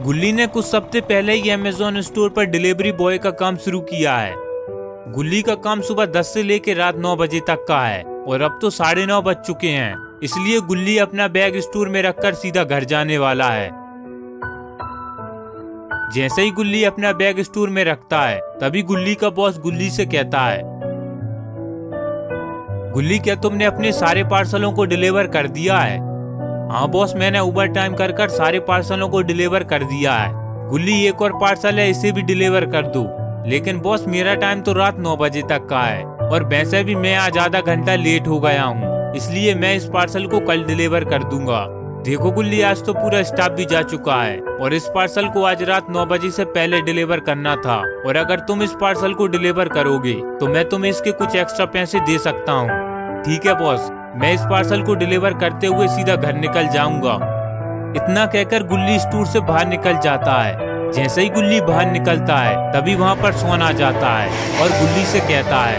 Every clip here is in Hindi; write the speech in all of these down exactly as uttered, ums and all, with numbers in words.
गुल्ली ने कुछ हफ्ते पहले ही अमेज़न स्टोर पर डिलीवरी बॉय का काम शुरू किया है। गुल्ली का काम सुबह दस से लेकर रात नौ बजे तक का है और अब तो साढ़े नौ बज चुके हैं, इसलिए गुल्ली अपना बैग स्टोर में रखकर सीधा घर जाने वाला है। जैसे ही गुल्ली अपना बैग स्टोर में रखता है तभी गुल्ली का बॉस गुल्ली से कहता है, गुल्ली क्या तुमने अपने सारे पार्सलों को डिलीवर कर दिया है? हाँ बॉस, मैंने ओवर टाइम कर कर सारे पार्सलों को डिलीवर कर दिया है। गुल्ली एक और पार्सल है, इसे भी डिलीवर कर दो। लेकिन बॉस मेरा टाइम तो रात नौ बजे तक का है और वैसे भी मैं आज आधा घंटा लेट हो गया हूँ, इसलिए मैं इस पार्सल को कल डिलीवर कर दूंगा। देखो गुल्ली, आज तो पूरा स्टाफ भी जा चुका है और इस पार्सल को आज रात नौ बजे से पहले डिलीवर करना था, और अगर तुम इस पार्सल को डिलीवर करोगे तो मैं तुम्हें इसके कुछ एक्स्ट्रा पैसे दे सकता हूँ। ठीक है बॉस, मैं इस पार्सल को डिलीवर करते हुए सीधा घर निकल जाऊंगा। इतना कहकर गुल्ली स्टोर से बाहर निकल जाता है। जैसे ही गुल्ली बाहर निकलता है तभी वहाँ पर सोन आ जाता है और गुल्ली से कहता है,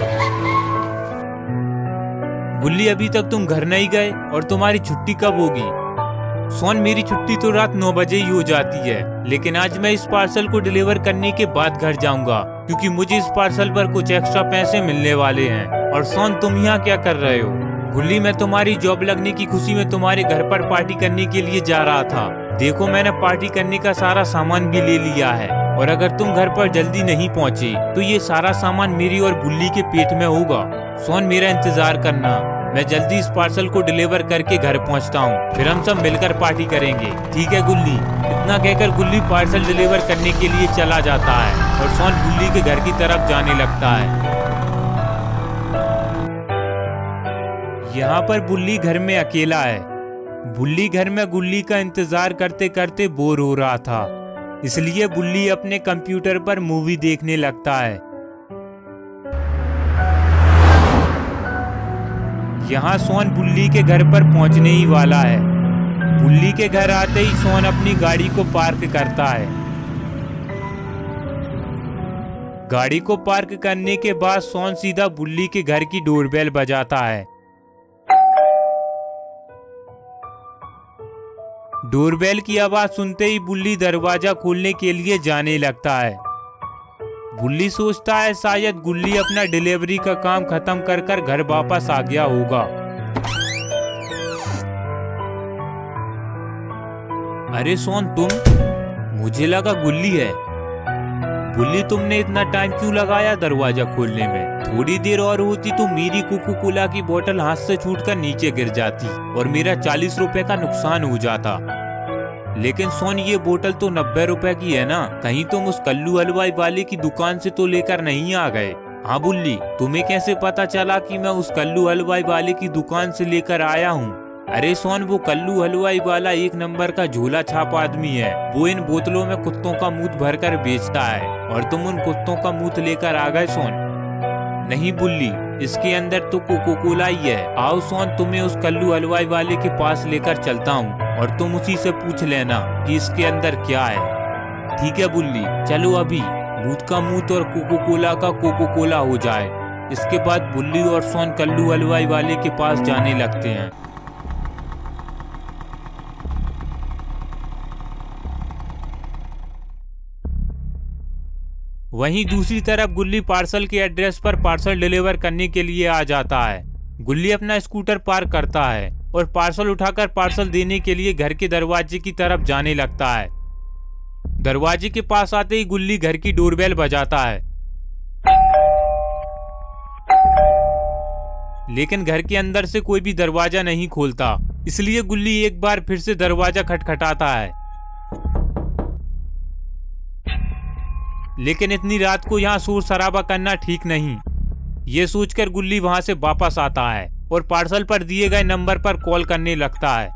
गुल्ली अभी तक तुम घर नहीं गए और तुम्हारी छुट्टी कब होगी? सोन, मेरी छुट्टी तो रात नौ बजे ही हो जाती है, लेकिन आज मैं इस पार्सल को डिलीवर करने के बाद घर जाऊंगा क्योंकि मुझे इस पार्सल पर कुछ एक्स्ट्रा पैसे मिलने वाले हैं। और सोन, तुम यहाँ क्या कर रहे हो? गुल्ली, मैं तुम्हारी जॉब लगने की खुशी में तुम्हारे घर पर पार्टी करने के लिए जा रहा था। देखो, मैंने पार्टी करने का सारा सामान भी ले लिया है और अगर तुम घर पर जल्दी नहीं पहुँचे तो ये सारा सामान मेरी और गुल्ली के पेट में होगा। सोन, मेरा इंतजार करना, मैं जल्दी इस पार्सल को डिलीवर करके घर पहुंचता हूं, फिर हम सब मिलकर पार्टी करेंगे। ठीक है गुल्ली। इतना कहकर गुल्ली पार्सल डिलीवर करने के लिए चला जाता है और सोन गुल्ली के घर की तरफ जाने लगता है। यहाँ पर बुल्ली घर में अकेला है। बुल्ली घर में गुल्ली का इंतजार करते करते बोर हो रहा था, इसलिए बुल्ली अपने कंप्यूटर पर मूवी देखने लगता है। यहाँ सोन बुल्ली के घर पर पहुंचने ही वाला है। बुल्ली के घर आते ही सोन अपनी गाड़ी को पार्क करता है। गाड़ी को पार्क करने के बाद सोन सीधा बुल्ली के घर की डोरबेल बजाता है। डोरबेल की आवाज सुनते ही बुल्ली दरवाजा खोलने के लिए जाने लगता है। बुल्ली सोचता है शायद गुल्ली अपना डिलीवरी का काम खत्म कर कर घर वापस आ गया होगा। अरे सोन, तुम? मुझे लगा गुल्ली है। बुल्ली, तुमने इतना टाइम क्यों लगाया दरवाजा खोलने में? थोड़ी देर और होती तो मेरी कोको कोला की बोतल हाथ से छूटकर नीचे गिर जाती और मेरा चालीस रुपए का नुकसान हो जाता। लेकिन सोन, ये बोतल तो नब्बे रुपए की है ना, कहीं तुम उस कल्लू हलवाई वाले की दुकान से तो लेकर नहीं आ गए? हाँ बुल्ली, तुम्हें कैसे पता चला कि मैं उस कल्लू हलवाई वाले की दुकान से लेकर आया हूँ? अरे सोन, वो कल्लू हलवाई वाला एक नंबर का झोला छाप आदमी है। वो इन बोतलों में कुत्तों का मूत भरकर बेचता है और तुम उन कुत्तों का मूत लेकर आ गए सोन। नहीं बुल्ली, इसके अंदर तो कोको कोला ही है। आओ सोन, तुम्हें उस कल्लू हलवाई वाले के पास लेकर चलता हूँ और तुम उसी से पूछ लेना कि इसके अंदर क्या है। ठीक है बुल्ली, चलो अभी मूत का मूत और कोको कोला का कोको कोला हो जाए। इसके बाद बुल्ली और सोन कल्लू हलवाई वाले के पास जाने लगते हैं। वहीं दूसरी तरफ गुल्ली पार्सल के एड्रेस पर पार्सल डिलीवर करने के लिए आ जाता है। गुल्ली अपना स्कूटर पार्क करता है और पार्सल उठाकर पार्सल देने के लिए घर के दरवाजे की तरफ जाने लगता है। दरवाजे के पास आते ही गुल्ली घर की डोरबेल बजाता है, लेकिन घर के अंदर से कोई भी दरवाजा नहीं खोलता, इसलिए गुल्ली एक बार फिर से दरवाजा खटखटाता है। लेकिन इतनी रात को यहाँ शोर शराबा करना ठीक नहीं। ये सोचकर गुल्ली वहां से वापस आता है और पार्सल पर दिए गए नंबर पर कॉल करने लगता है।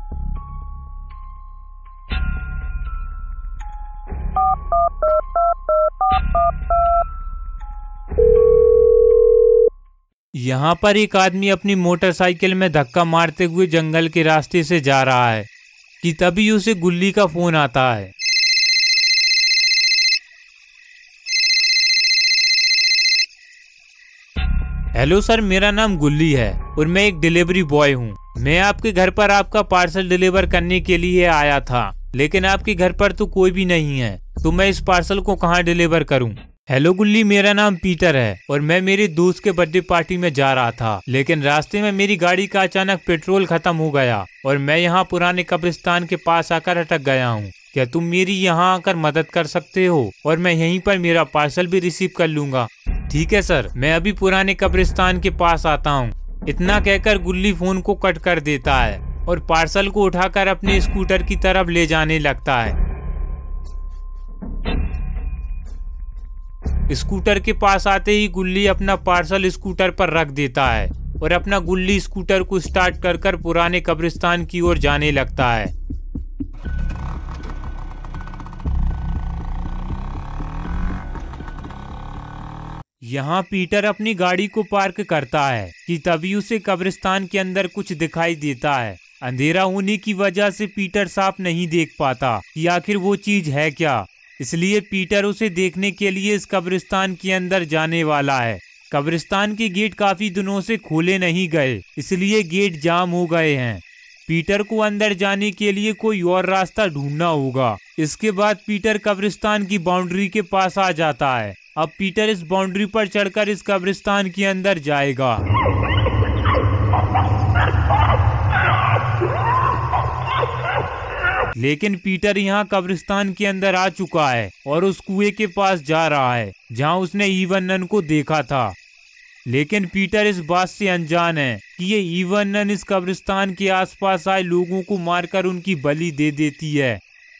यहाँ पर एक आदमी अपनी मोटरसाइकिल में धक्का मारते हुए जंगल के रास्ते से जा रहा है कि तभी उसे गुल्ली का फोन आता है। हेलो सर, मेरा नाम गुल्ली है और मैं एक डिलीवरी बॉय हूँ। मैं आपके घर पर आपका पार्सल डिलीवर करने के लिए आया था। लेकिन आपके घर पर तो कोई भी नहीं है, तो मैं इस पार्सल को कहाँ डिलीवर करूँ? हेलो गुल्ली, मेरा नाम पीटर है और मैं मेरे दोस्त के बर्थडे पार्टी में जा रहा था, लेकिन रास्ते में मेरी गाड़ी का अचानक पेट्रोल खत्म हो गया और मैं यहाँ पुराने कब्रिस्तान के पास आकर अटक गया हूँ। क्या तुम मेरी यहाँ आकर मदद कर सकते हो और मैं यहीं पर मेरा पार्सल भी रिसीव कर लूँगा? ठीक है सर, मैं अभी पुराने कब्रिस्तान के पास आता हूँ। इतना कहकर गुल्ली फोन को कट कर देता है और पार्सल को उठाकर अपने स्कूटर की तरफ ले जाने लगता है। स्कूटर के पास आते ही गुल्ली अपना पार्सल स्कूटर पर रख देता है और अपना गुल्ली स्कूटर को स्टार्ट कर कर पुराने कब्रिस्तान की ओर जाने लगता है। यहाँ पीटर अपनी गाड़ी को पार्क करता है कि तभी उसे कब्रिस्तान के अंदर कुछ दिखाई देता है। अंधेरा होने की वजह से पीटर साफ नहीं देख पाता कि आखिर वो चीज है क्या, इसलिए पीटर उसे देखने के लिए इस कब्रिस्तान के अंदर जाने वाला है। कब्रिस्तान के गेट काफी दिनों से खोले नहीं गए, इसलिए गेट जाम हो गए हैं। पीटर को अंदर जाने के लिए कोई और रास्ता ढूंढना होगा। इसके बाद पीटर कब्रिस्तान की बाउंड्री के पास आ जाता है। अब पीटर इस बाउंड्री पर चढ़कर इस कब्रिस्तान के अंदर जाएगा। लेकिन पीटर यहाँ कब्रिस्तान के अंदर आ चुका है और उस कुएं के पास जा रहा है जहाँ उसने ईवन नन को देखा था। लेकिन पीटर इस बात से अनजान है कि ये ईवन नन इस कब्रिस्तान के आसपास आए लोगों को मारकर उनकी बलि दे देती है।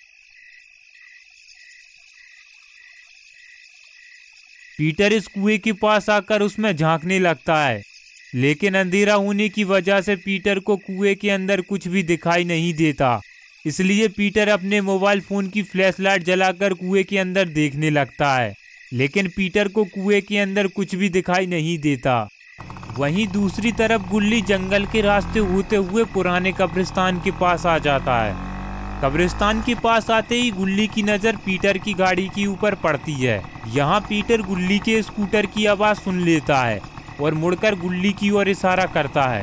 पीटर इस कुएं के पास आकर उसमें झांकने लगता है, लेकिन अंधेरा होने की वजह से पीटर को कुएं के अंदर कुछ भी दिखाई नहीं देता। इसलिए पीटर अपने मोबाइल फोन की फ्लैशलाइट जलाकर कुएं के अंदर देखने लगता है, लेकिन पीटर को कुएं के अंदर कुछ भी दिखाई नहीं देता। वहीं दूसरी तरफ गुल्ली जंगल के रास्ते होते हुए पुराने कब्रिस्तान के पास आ जाता है। कब्रिस्तान के पास आते ही गुल्ली की नजर पीटर की गाड़ी के ऊपर पड़ती है। यहाँ पीटर गुल्ली के स्कूटर की आवाज सुन लेता है और मुड़कर गुल्ली की ओर इशारा करता है।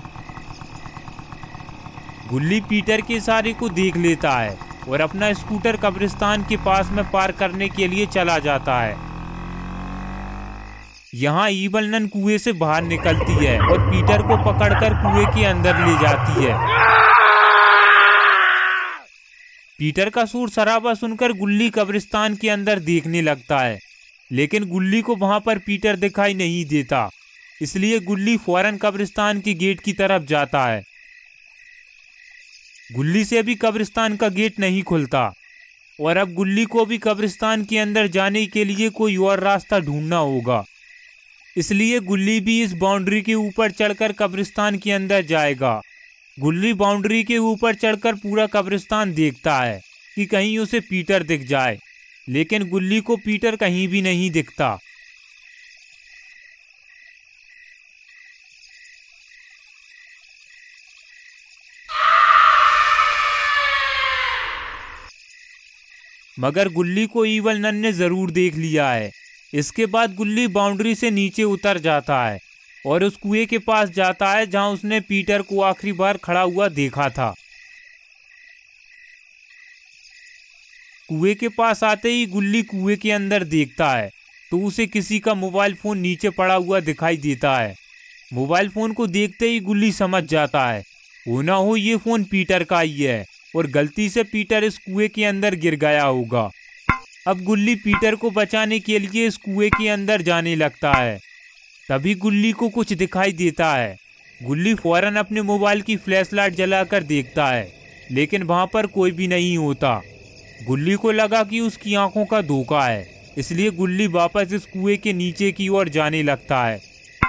गुल्ली पीटर के इशारे को देख लेता है और अपना स्कूटर कब्रिस्तान के पास में पार्क करने के लिए चला जाता है। यहाँ ईवन नन कुएं से बाहर निकलती है और पीटर को पकड़कर कुएं के अंदर ले जाती है। पीटर का शोर शराबा सुनकर गुल्ली कब्रिस्तान के अंदर देखने लगता है, लेकिन गुल्ली को वहां पर पीटर दिखाई नहीं देता। इसलिए गुल्ली फौरन कब्रिस्तान के गेट की तरफ जाता है। गुल्ली से अभी कब्रिस्तान का गेट नहीं खुलता और अब गुल्ली को भी कब्रिस्तान के अंदर जाने के लिए कोई और रास्ता ढूंढना होगा। इसलिए गुल्ली भी इस बाउंड्री के ऊपर चढ़कर कब्रिस्तान के अंदर जाएगा। गुल्ली बाउंड्री के ऊपर चढ़कर पूरा कब्रिस्तान देखता है कि कहीं उसे पीटर दिख जाए, लेकिन गुल्ली को पीटर कहीं भी नहीं दिखता। मगर गुल्ली को ईवन नन ने जरूर देख लिया है। इसके बाद गुल्ली बाउंड्री से नीचे उतर जाता है और उस कुएं के पास जाता है जहां उसने पीटर को आखिरी बार खड़ा हुआ देखा था। कुएं के पास आते ही गुल्ली कुएं के अंदर देखता है तो उसे किसी का मोबाइल फोन नीचे पड़ा हुआ दिखाई देता है। मोबाइल फोन को देखते ही गुल्ली समझ जाता है हो ना हो ये फोन पीटर का ही है और गलती से पीटर इस कुएं के अंदर गिर गया होगा। अब गुल्ली पीटर को बचाने के लिए इस कुएं के अंदर जाने लगता है। तभी गुल्ली को कुछ दिखाई देता है। गुल्ली फौरन अपने मोबाइल की फ्लैशलाइट जलाकर देखता है, लेकिन वहां पर कोई भी नहीं होता। गुल्ली को लगा कि उसकी आंखों का धोखा है, इसलिए गुल्ली वापस इस कुएं के नीचे की ओर जाने लगता है।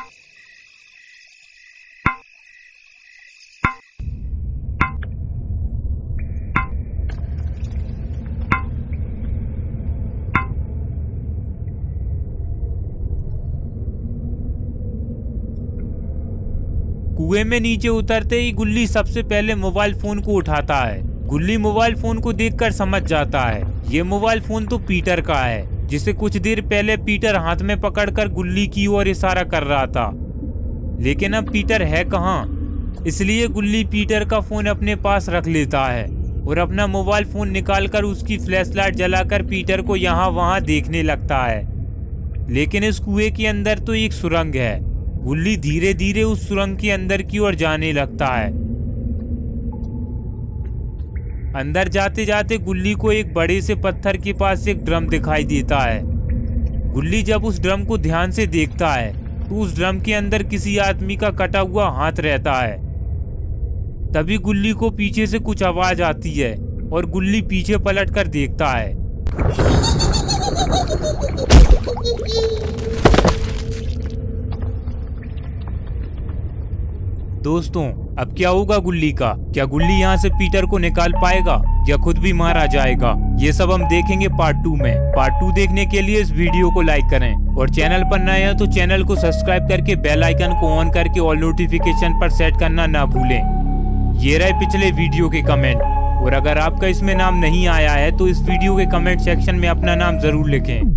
कुएं में नीचे उतरते ही गुल्ली सबसे पहले मोबाइल फोन को उठाता है। गुल्ली मोबाइल फोन को देखकर समझ जाता है ये मोबाइल फोन तो पीटर का है, जिसे कुछ देर पहले पीटर हाथ में पकड़कर गुल्ली की ओर इशारा कर रहा था। लेकिन अब पीटर है कहाँ, इसलिए गुल्ली पीटर का फोन अपने पास रख लेता है और अपना मोबाइल फोन निकालकर उसकी फ्लैशलाइट जलाकर पीटर को यहाँ वहाँ देखने लगता है। लेकिन इस कुएं के अंदर तो एक सुरंग है। गुल्ली धीरे धीरे उस सुरंग के अंदर की ओर जाने लगता है। अंदर जाते जाते गुल्ली को एक बड़े से पत्थर के पास एक ड्रम दिखाई देता है। गुल्ली जब उस ड्रम को ध्यान से देखता है तो उस ड्रम के अंदर किसी आदमी का कटा हुआ हाथ रहता है। तभी गुल्ली को पीछे से कुछ आवाज आती है और गुल्ली पीछे पलटकर देखता है। दोस्तों, अब क्या होगा गुल्ली का? क्या गुल्ली यहाँ से पीटर को निकाल पाएगा या खुद भी मारा जाएगा? ये सब हम देखेंगे पार्ट टू में। पार्ट टू देखने के लिए इस वीडियो को लाइक करें और चैनल पर नए हैं तो चैनल को सब्सक्राइब करके बेल आइकन को ऑन करके ऑल नोटिफिकेशन पर सेट करना ना भूलें। ये रहे पिछले वीडियो के कमेंट, और अगर आपका इसमें नाम नहीं आया है तो इस वीडियो के कमेंट सेक्शन में अपना नाम जरूर लिखें।